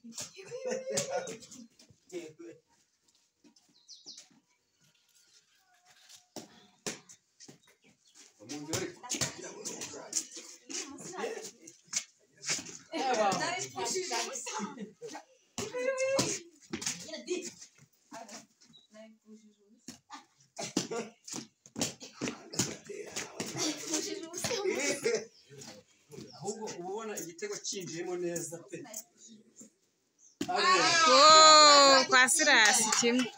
ahubwo ubona igitego cinjiyemo neza pe. Kwa Sirasi kimwe.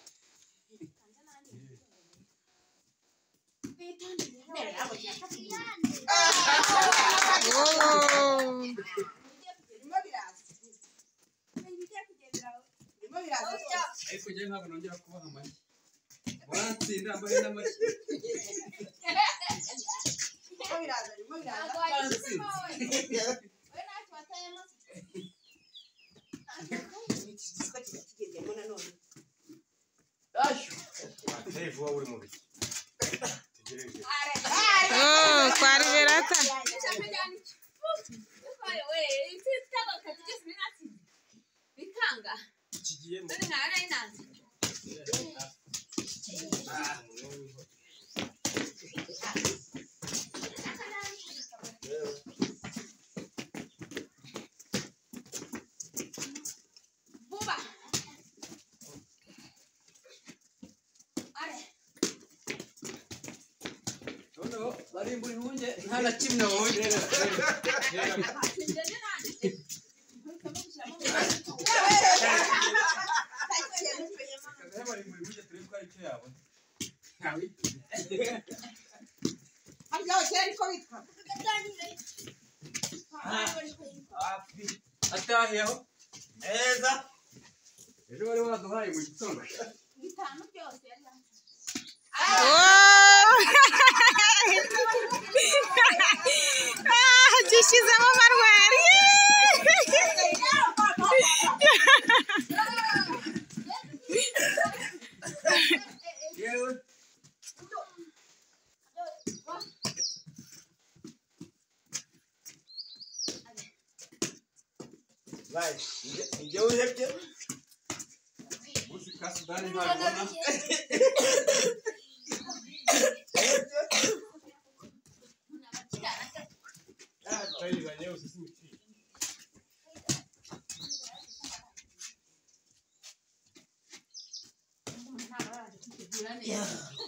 Ariko njye ntabwo nongera kubaha amashyi. Watsinda ambaye n'amashyi. Kwa Riverata. Bari muri hunye nta na kimwe wowe. Atahiyeho neza ejo wari waduhaye mu gitondo bitanu byose yari gishyizemo amarwari. Njye uhebye uzi ka Sudani ntabona Yeah.